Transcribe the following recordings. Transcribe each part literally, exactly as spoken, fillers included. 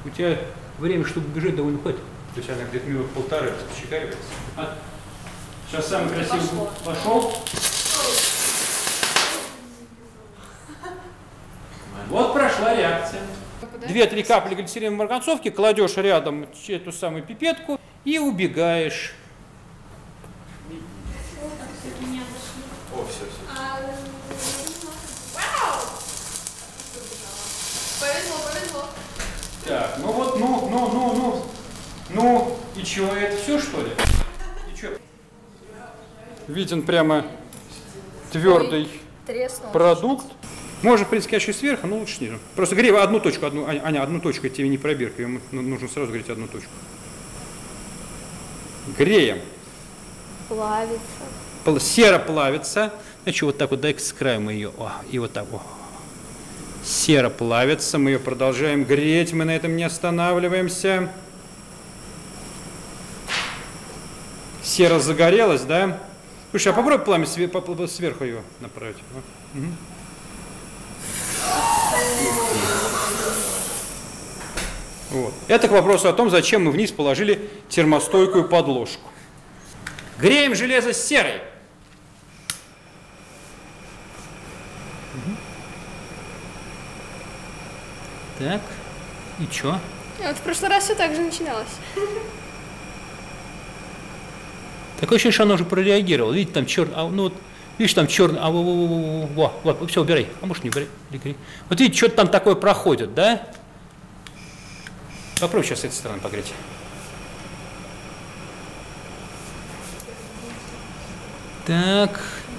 У тебя время, чтобы бежать, довольно хватит. То есть она где-то минут полторы чекаривается. А? Сейчас самый красивый пошел. пошел. Вот прошла реакция. Две-три капли глицериновой марганцовки кладешь рядом эту самую пипетку и убегаешь. О, все, все. Вау! Повезло, повезло. Так, ну вот, ну, ну, ну, ну. Ну, и чего, это все, что ли? И чё? Виден прямо твердый Треснул. продукт. Можно, в принципе, конечно, и сверху, но лучше ниже. Просто грей одну точку, одну, Аня, одну точку, тебе не пробирка, ее нужно сразу греть одну точку. Греем. Плавится. Сера плавится. Значит, вот так вот, дай-ка с краю мы ее, о, и вот так, о. Сера плавится, мы ее продолжаем греть, мы на этом не останавливаемся. Сера загорелась, да? Слушай, а попробуй пламя сверху ее направить. Угу. Вот. Это к вопросу о том, зачем мы вниз положили термостойкую подложку. Греем железо с серой. Угу. Так, и чё? Вот в прошлый раз все так же начиналось. Такое ощущение, что она уже прореагировала. Видите, там черный, а, ну вот, видишь, там черный, а, во, во, во, во, во, во, все, убирай. А может не убирай, убирай. Вот видите, что-то там такое проходит, да? Попробуй сейчас с этой стороны погреть. Так.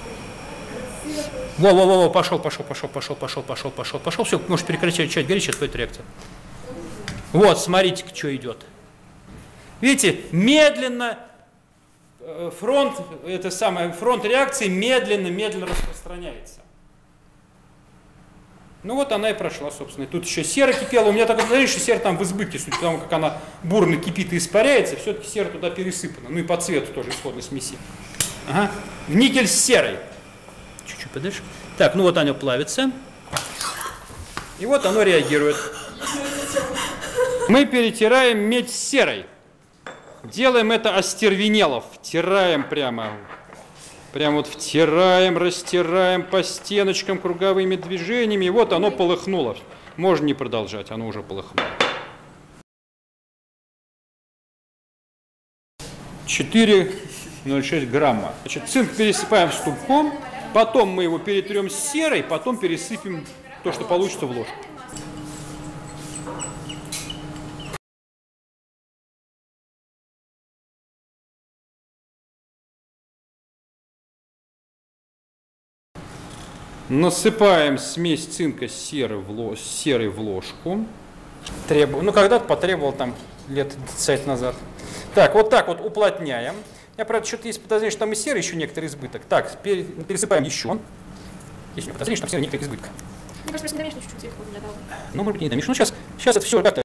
Во, во, во, во, пошел, пошел, пошел, пошел, пошел, пошел, пошел, пошел. Все, можешь прекращать гореть, сейчас будет реакция. Вот, смотрите, что идет. Видите, медленно фронт, это самое, фронт реакции медленно, медленно распространяется. Ну вот она и прошла, собственно. И тут еще сера кипела. У меня такое ощущение, что сера там в избытке, судя по тому, как она бурно кипит и испаряется, все-таки сера туда пересыпана. Ну и по цвету тоже исходной смеси. Ага. Никель с серой. Чуть-чуть подальше. Так, ну вот оно плавится. И вот оно реагирует. Мы перетираем медь с серой. Делаем это остервенело. Втираем прямо. Прямо вот втираем, растираем по стеночкам круговыми движениями. И вот оно полыхнуло. Можно не продолжать, оно уже полыхнуло. четыре ноль шесть грамма. Значит, цинк пересыпаем ступком. Потом мы его перетрем с серой. Потом пересыпем то, что получится, в ложку. Насыпаем смесь цинка с серой в, лож, серой в ложку. Требу, ну, когда-то потребовал там лет тридцать назад. Так, вот так вот уплотняем. Я, правда, что-то есть подозрение, что там и серы еще некоторый избыток. Так, пересыпаем еще. Есть подозрение, что там серы некоторый избыток. Мне кажется, просто чуть-чуть. Ну, может быть, не домешано. Ну, сейчас, сейчас это все как-то